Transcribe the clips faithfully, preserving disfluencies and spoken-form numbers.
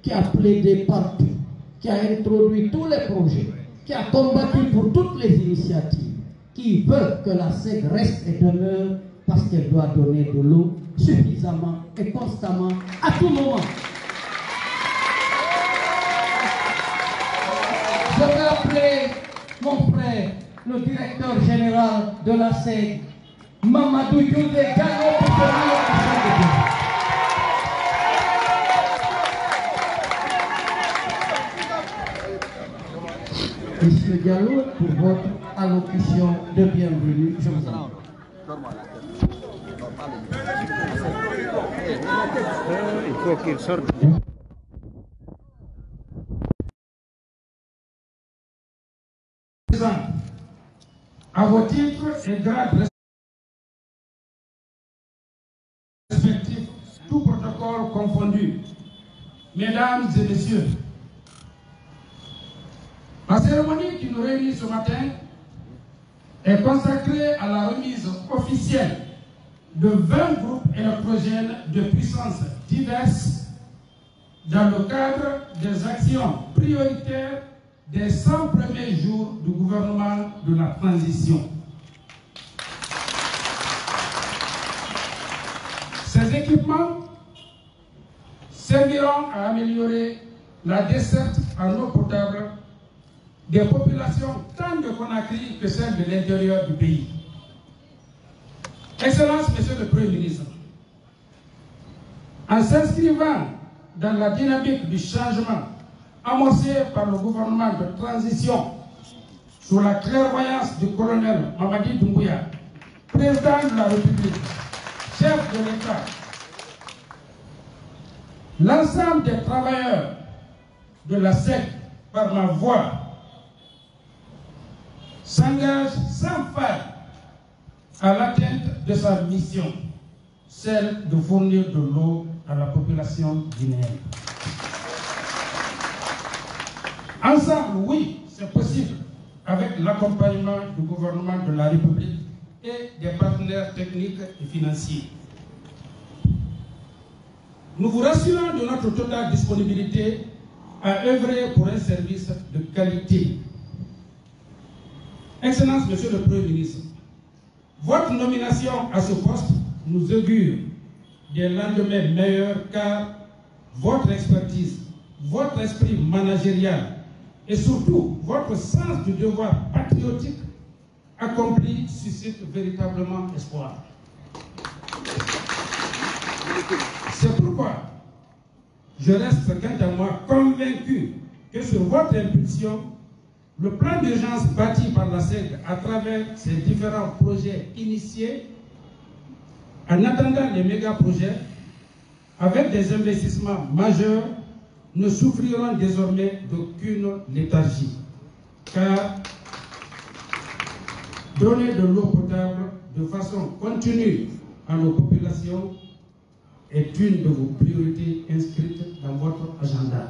qui a plaidé partout, qui a introduit tous les projets, qui a combattu pour toutes les initiatives, qui veut que la S E G reste et demeure parce qu'elle doit donner de l'eau suffisamment et constamment à tout moment. Je vais appeler mon frère, le directeur général de la S E G, Mamadou Youdé Diallo, pour donner la question de Monsieur Diallo, pour votre allocution de bienvenue, je vous en prie. Il faut qu'il sorte. À vos titres et grades respectifs, tout protocole confondu, mesdames et messieurs, la cérémonie qui nous réunit ce matin est consacrée à la remise officielle de vingt groupes électrogènes de puissances diverses dans le cadre des actions prioritaires des cent premiers jours du gouvernement de la transition. Ces équipements serviront à améliorer la desserte en eau potable des populations tant de Conakry que celles de l'intérieur du pays. Excellence, Monsieur le Premier ministre, en s'inscrivant dans la dynamique du changement amorcé par le gouvernement de transition sous la clairvoyance du colonel Mamadi Doumbouya, président de la République, chef de l'État, l'ensemble des travailleurs de la S E G, par ma voix, s'engage sans faille à l'atteinte de sa mission, celle de fournir de l'eau à la population guinéenne. Ensemble, oui, c'est possible, avec l'accompagnement du gouvernement de la République et des partenaires techniques et financiers. Nous vous rassurons de notre totale disponibilité à œuvrer pour un service de qualité. Excellence, Monsieur le Premier ministre, votre nomination à ce poste nous augure des lendemains meilleurs car votre expertise, votre esprit managérial et surtout votre sens du devoir patriotique accompli suscite véritablement espoir. C'est pourquoi je reste quant à moi convaincu que sur votre impulsion, le plan d'urgence bâti par la S E G à travers ses différents projets initiés, en attendant les méga-projets, avec des investissements majeurs, ne souffriront désormais d'aucune léthargie. Car donner de l'eau potable de façon continue à nos populations est une de vos priorités inscrites dans votre agenda.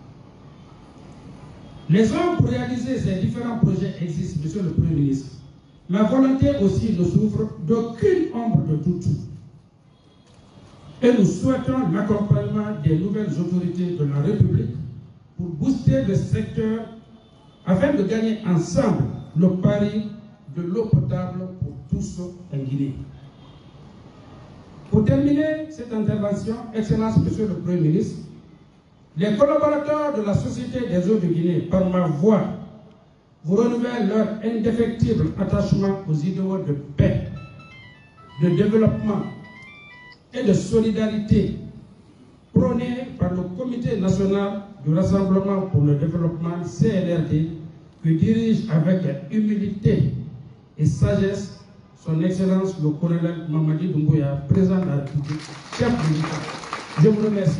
Les hommes pour réaliser ces différents projets existent, Monsieur le Premier ministre. La volonté aussi ne souffre d'aucune ombre de doute. Et nous souhaitons l'accompagnement des nouvelles autorités de la République pour booster le secteur afin de gagner ensemble le pari de l'eau potable pour tous en Guinée. Pour terminer cette intervention, Excellence, Monsieur le Premier ministre, les collaborateurs de la Société des eaux de Guinée, par ma voix, vous renouvellent leur indéfectible attachement aux idéaux de paix, de développement et de solidarité prônés par le Comité national du Rassemblement pour le développement C N R D que dirige avec humilité et sagesse son Excellence le colonel Mamadi Doumbouya, président de la République, chef de l'État. Je vous remercie.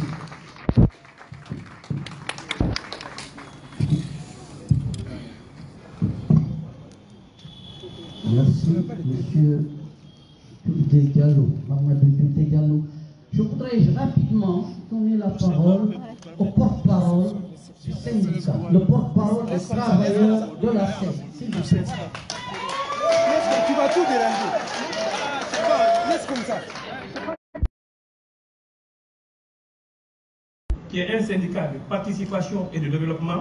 Merci, Monsieur Youdé Diallo, Mamadou Youdé Diallo. Je voudrais rapidement donner la parole au porte-parole du syndicat, le porte-parole des travailleurs de la S E G. S'il vous plaît. Tu vas tout déranger. Laisse comme ça. qui est un syndicat de participation et de développement,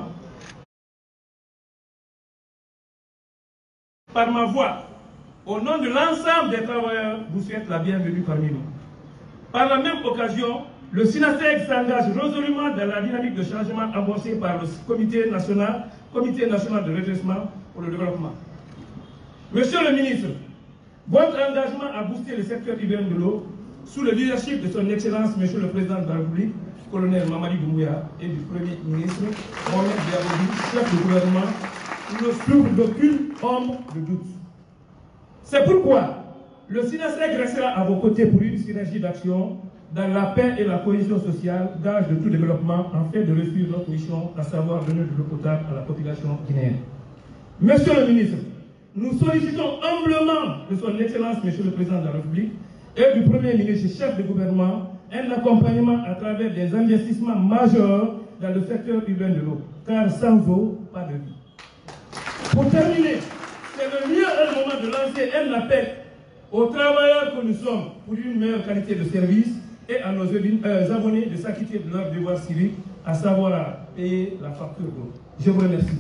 par ma voix, au nom de l'ensemble des travailleurs, vous souhaite la bienvenue parmi nous. Par la même occasion, le SYNASEG s'engage résolument dans la dynamique de changement amorcée par le Comité national, Comité national de redressement pour le développement. Monsieur le ministre, votre engagement à booster le secteur urbain de l'eau, sous le leadership de son Excellence, Monsieur le Président de la République, colonel Mamadi Doumbouya, et du Premier ministre, Mohamed Diaboudi, chef du gouvernement, ne souffre d'aucune ombre de doute. C'est pourquoi le SYNASEG restera à vos côtés pour une synergie d'action dans la paix et la cohésion sociale, gage de tout développement, en fait de réussir notre mission, à savoir donner de l'eau potable à la population guinéenne. Monsieur le ministre, nous sollicitons humblement de son Excellence, Monsieur le Président de la République, et du Premier ministre, chef de gouvernement, un accompagnement à travers des investissements majeurs dans le secteur urbain de l'eau, car sans eau, pas de vie. Pour terminer, c'est le lieu et le moment de lancer un appel aux travailleurs que nous sommes pour une meilleure qualité de service et à nos euh, abonnés de s'acquitter de leur devoir civique, à savoir payer la facture d'eau. Je vous remercie.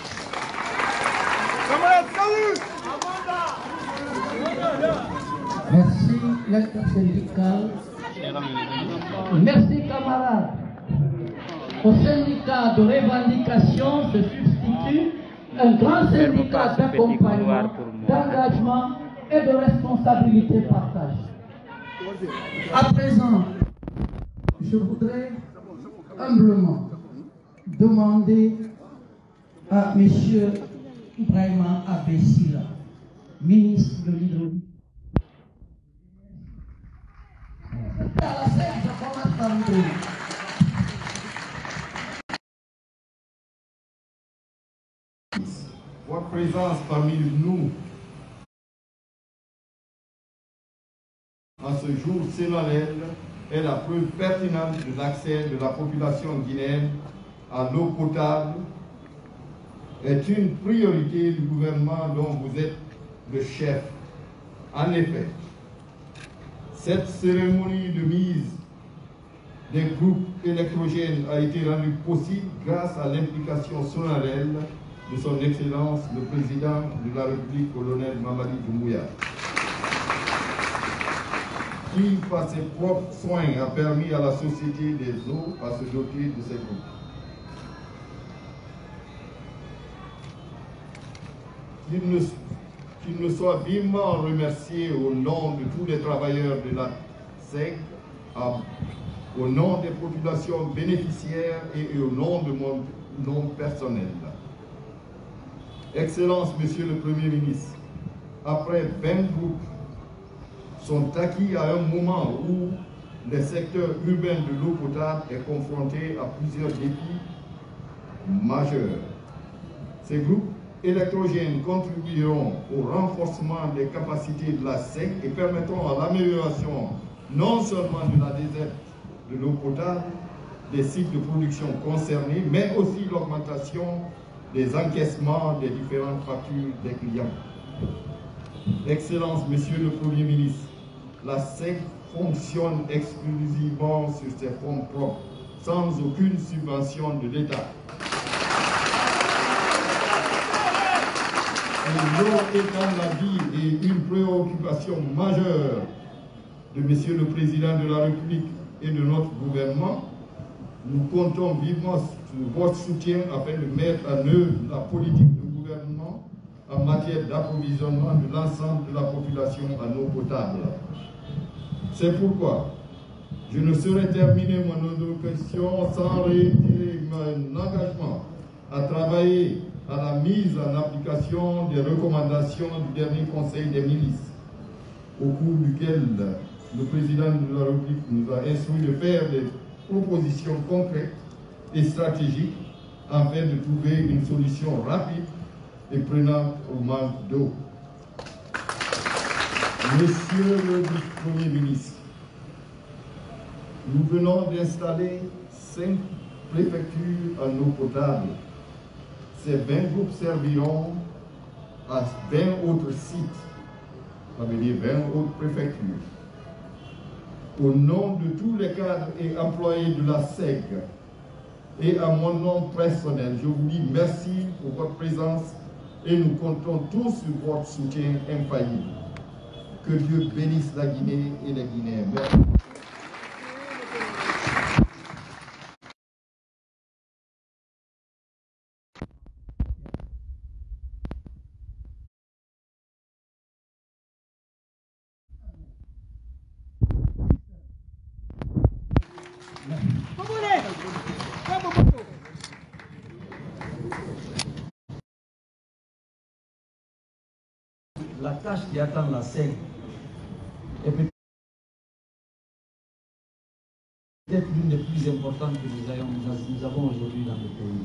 Merci, l'intersyndical. Merci, camarades. Au syndicat de revendication se substitue un grand syndicat d'accompagnement, d'engagement et de responsabilité partagée. À présent, je voudrais humblement demander à M. Ibrahima Abessila, ministre de l'Hydraulique. À la scène, je commence par l'hydraulique. Votre présence parmi nous en ce jour solennel est la preuve pertinente de l'accès de la population guinéenne à l'eau potable, est une priorité du gouvernement dont vous êtes le chef. En effet, cette cérémonie de mise des groupes électrogènes a été rendue possible grâce à l'implication solennelle de son Excellence le Président de la République, colonel Mamadi Doumbouya, qui, par ses propres soins, a permis à la Société des eaux à se doter de ces groupes. Qu'il ne, qu'il ne soit vivement remercié au nom de tous les travailleurs de la S E G, au nom des populations bénéficiaires et au nom de mon nom personnel. Excellence, Monsieur le Premier ministre, après vingt groupes sont acquis à un moment où le secteur urbain de l'eau potable est confronté à plusieurs défis majeurs. Ces groupes électrogènes contribueront au renforcement des capacités de la S E G et permettront à l'amélioration non seulement de la desserte de l'eau potable des sites de production concernés, mais aussi l'augmentation des encaissements des différentes factures des clients. Excellence, Monsieur le Premier ministre, la S E G fonctionne exclusivement sur ses fonds propres, sans aucune subvention de l'État. L'eau étant la vie et une préoccupation majeure de Monsieur le Président de la République et de notre gouvernement, nous comptons vivement sur votre soutien afin de mettre en œuvre la politique de gouvernement en matière d'approvisionnement de l'ensemble de la population en eau potable. C'est pourquoi je ne saurais terminer mon introduction sans réitérer mon engagement à travailler à la mise en application des recommandations du dernier Conseil des ministres, au cours duquel le Président de la République nous a instruit de faire des propositions concrètes et stratégiques afin de trouver une solution rapide et prenante au manque d'eau. Monsieur le Premier ministre, nous venons d'installer cinq préfectures en eau potable. Ces vingt groupes serviront à vingt autres sites, ça veut dire vingt autres préfectures. Au nom de tous les cadres et employés de la S E G, et à mon nom personnel, je vous dis merci pour votre présence et nous comptons tous sur votre soutien infaillible. Que Dieu bénisse la Guinée et les Guinéens. Merci. La tâche qui attend la scène est peut-être l'une des plus importantes que nous, ayons, nous avons aujourd'hui dans le pays.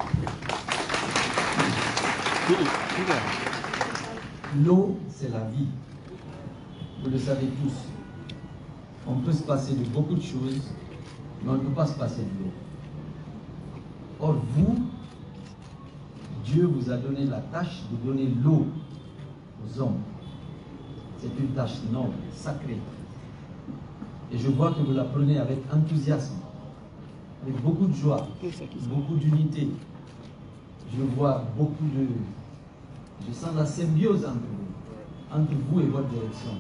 L'eau, c'est la vie. Vous le savez tous. On peut se passer de beaucoup de choses, mais on ne peut pas se passer de l'eau. Or, vous, Dieu vous a donné la tâche de donner l'eau aux hommes. C'est une tâche noble, sacrée. Et je vois que vous la prenez avec enthousiasme, avec beaucoup de joie, beaucoup d'unité. Je vois beaucoup de... Je sens la symbiose entre vous, entre vous et votre direction.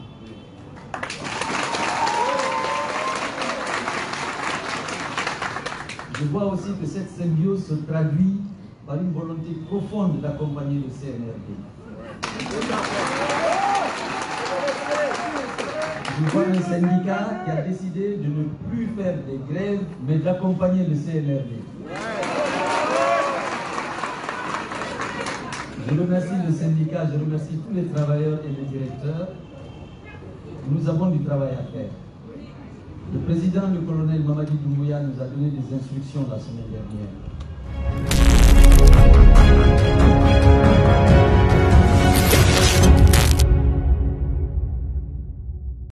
Je vois aussi que cette symbiose se traduit par une volonté profonde d'accompagner le C N R D. Je vois un syndicat qui a décidé de ne plus faire des grèves, mais d'accompagner le C N R D. Je remercie le syndicat, je remercie tous les travailleurs et les directeurs. Nous avons du travail à faire. Le président, le colonel Mamadi Doumbouya, nous a donné des instructions la semaine dernière.